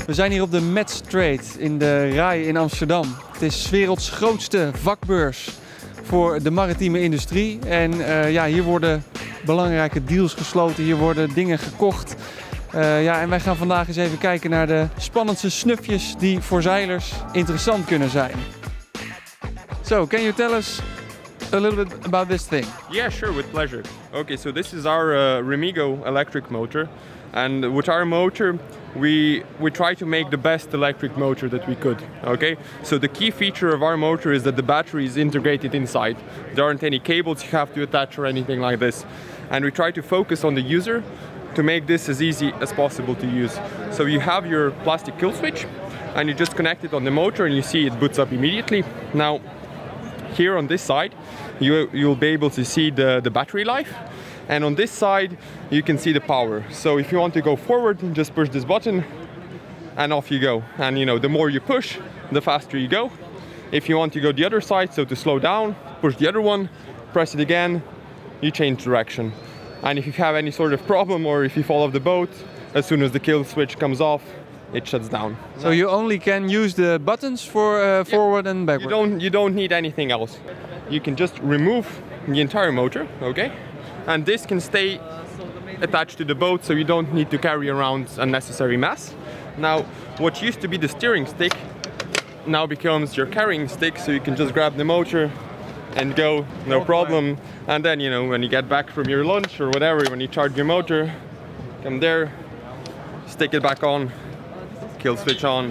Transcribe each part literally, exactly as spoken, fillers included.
We zijn hier op de Metstrade in de Rai in Amsterdam. Het is 's werelds grootste vakbeurs voor de maritieme industrie. En uh, ja, hier worden belangrijke deals gesloten, hier worden dingen gekocht. Uh, ja, en wij gaan vandaag eens even kijken naar de spannendste snufjes die voor zeilers interessant kunnen zijn. So, can you tell us a little bit about this thing? Yeah, sure, with pleasure. Okay, so this is our uh, Remigo electric motor. And with our motor, we we try to make the best electric motor that we could, okay? So the key feature of our motor is that the battery is integrated inside. There aren't any cables you have to attach or anything like this. And we try to focus on the user to make this as easy as possible to use. So you have your plastic kill switch and you just connect it on the motor and you see it boots up immediately. Now, here on this side, you, you'll be able to see the, the battery life. And on this side, you can see the power. So if you want to go forward, just push this button and off you go. And you know, the more you push, the faster you go. If you want to go the other side, so to slow down, push the other one, press it again, you change direction. And if you have any sort of problem or if you fall off the boat, as soon as the kill switch comes off, it shuts down. So you only can use the buttons for uh, forward yeah. and backward? You don't, you don't need anything else. You can just remove the entire motor, okay? And this can stay attached to the boat, so you don't need to carry around unnecessary mass. Now, what used to be the steering stick now becomes your carrying stick, so you can just grab the motor and go, no problem. And then, you know, when you get back from your lunch or whatever, when you charge your motor, come there, stick it back on, kill switch on.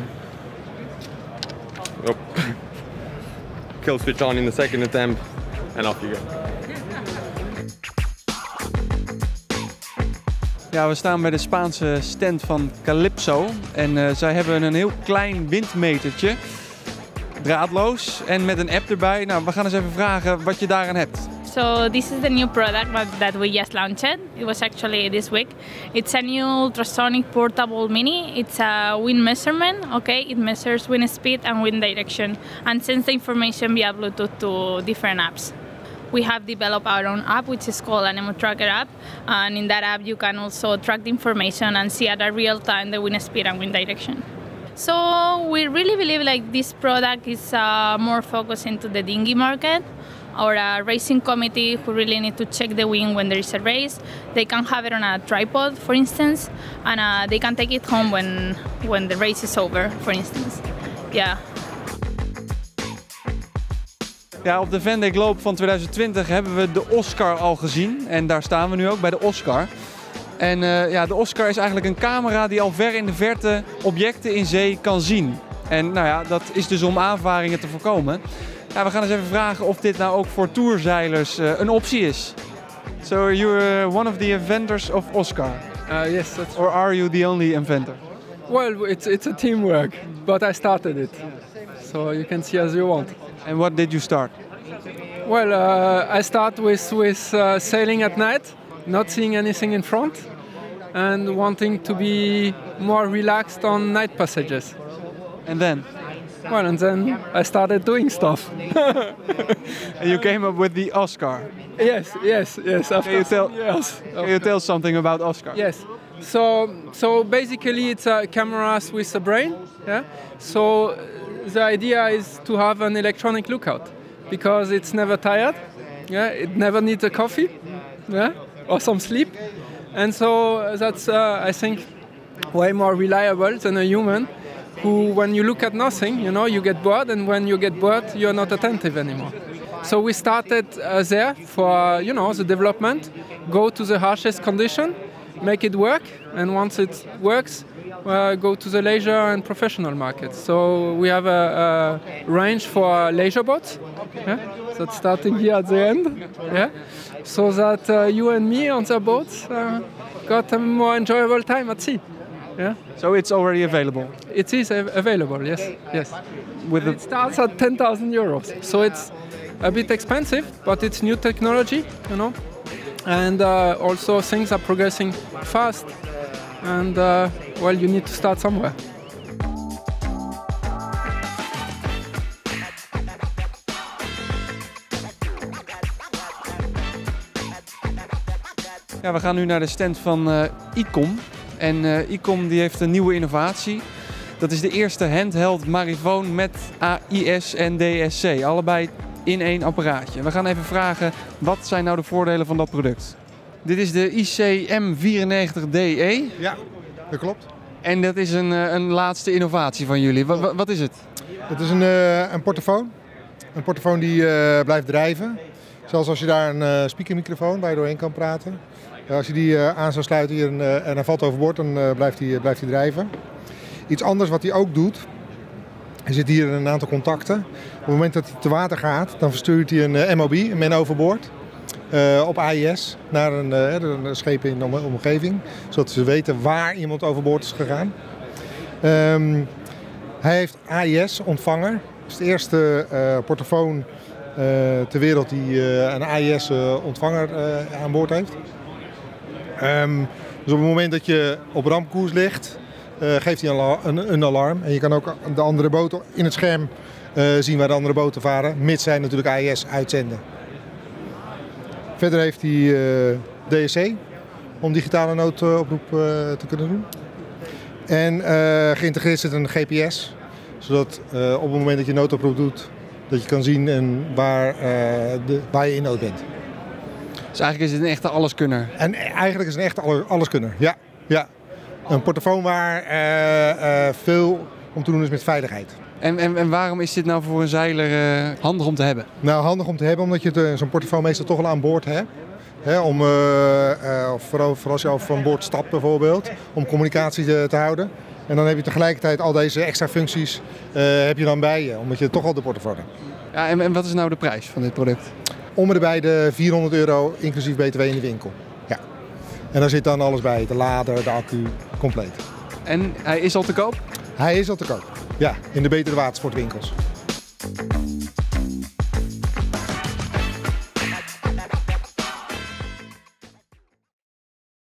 Oh. Kill switch on in the second attempt, and off you go. Ja, we staan bij de Spaanse stand van Calypso en uh, zij hebben een heel klein windmetertje, draadloos en met een app erbij. Nou, we gaan eens even vragen wat je daaraan hebt. So this is the new product that we just launched. It was actually this week. It's a new ultrasonic portable mini. It's a wind measurement. Okay, it measures wind speed and wind direction and sends the information via Bluetooth to different apps. We have developed our own app, which is called an Emo Tracker app, and in that app you can also track the information and see at a real time the wind speed and wind direction. So we really believe like this product is uh, more focused into the dinghy market, or a racing committee who really need to check the wind when there is a race. They can have it on a tripod, for instance, and uh, they can take it home when when the race is over, for instance. Yeah. Ja, op de Vendée Globe van twintig twintig hebben we de Oscar al gezien en daar staan we nu ook bij de Oscar. En uh, ja, de Oscar is eigenlijk een camera die al ver in de verte objecten in zee kan zien. En nou ja, dat is dus om aanvaringen te voorkomen. Ja, we gaan eens even vragen of dit nou ook voor tourzeilers uh, een optie is. So you're uh, one of the inventors of Oscar? Uh, yes, that's Or are you the only inventor? Well, it's it's a teamwork, but I started it, so you can see as you want. And what did you start? Well, uh, I start with with uh, sailing at night, not seeing anything in front, and wanting to be more relaxed on night passages. And then? Well, and then I started doing stuff. And you came up with the Oscar? Yes, yes, yes. After Can you tell, yes. Can you tell something about Oscar? Yes. So, so basically, it's a cameras with a brain. Yeah. So the idea is to have an electronic lookout because it's never tired. Yeah. It never needs a coffee. Yeah. Or some sleep. And so that's uh, I think way more reliable than a human. Who, when you look at nothing, you know, you get bored, and when you get bored, you're not attentive anymore. So we started uh, there for, you know, the development, go to the harshest condition, make it work, and once it works, uh, go to the leisure and professional market. So we have a, a range for leisure boats, yeah? That's starting here at the end, yeah? So that uh, you and me on the boats uh, got a more enjoyable time at sea. Yeah. So it's already available? It is av available, yes, yes. With the it starts at ten thousand euros, so it's a bit expensive, but it's new technology, you know. And uh, also things are progressing fast, and uh, well, you need to start somewhere. Ja, we gaan nu naar de stand van uh, ICOM. En uh, ICOM die heeft een nieuwe innovatie. Dat is de eerste handheld marifoon met A I S en D S C. Allebei in één apparaatje. We gaan even vragen, wat zijn nou de voordelen van dat product? Dit is de I C M vierennegentig D E. Ja, dat klopt. En dat is een, een laatste innovatie van jullie. Wat, wat is het? Het is een, uh, een portofoon. Een portofoon die uh, blijft drijven. Zelfs als je daar een uh, speakermicrofoon waar je doorheen kan praten. Uh, als je die uh, aan zou sluiten hier en, uh, en hij valt overboord, dan uh, blijft hij uh, blijft hij drijven. Iets anders wat hij ook doet. Er zit hier een aantal contacten. Op het moment dat hij te water gaat, dan verstuurt hij een uh, M O B, een man overboord. Uh, op A I S naar een, uh, een scheep in de omgeving. Zodat ze weten waar iemand overboord is gegaan. Um, hij heeft A I S-ontvanger. Het is de eerste uh, portofoon uh, ter wereld die uh, een A I S-ontvanger uh, aan boord heeft. Um, dus op het moment dat je op rampkoers ligt, uh, geeft hij een, een, een alarm. En je kan ook de andere boten in het scherm uh, zien waar de andere boten varen. Mits zij natuurlijk A I S uitzenden. Verder heeft hij uh, D S C om digitale noodoproep uh, te kunnen doen. En uh, geïntegreerd zit een G P S, zodat uh, op het moment dat je noodoproep doet, dat je kan zien en waar, uh, de, waar je in nood bent. Dus eigenlijk is het een echte alleskunner. En eigenlijk is het een echte alleskunner, ja. ja. Een portofoon waar uh, uh, veel om te doen is met veiligheid. En, en, en waarom is dit nou voor een zeiler uh, handig om te hebben? Nou, handig om te hebben omdat je zo'n portofoon meestal toch wel aan boord hebt. Hè, om, uh, uh, vooral, vooral als je al van boord stapt bijvoorbeeld, om communicatie te, te houden. En dan heb je tegelijkertijd al deze extra functies uh, heb je dan bij je, omdat je toch al de portofoon hebt. Ja, en, en wat is nou de prijs van dit product? Om en bij de vierhonderd euro, inclusief B T W in de winkel. Ja. En daar zit dan alles bij, de lader, de accu, compleet. En hij is al te koop? Hij is al te koop, ja, in de betere watersportwinkels.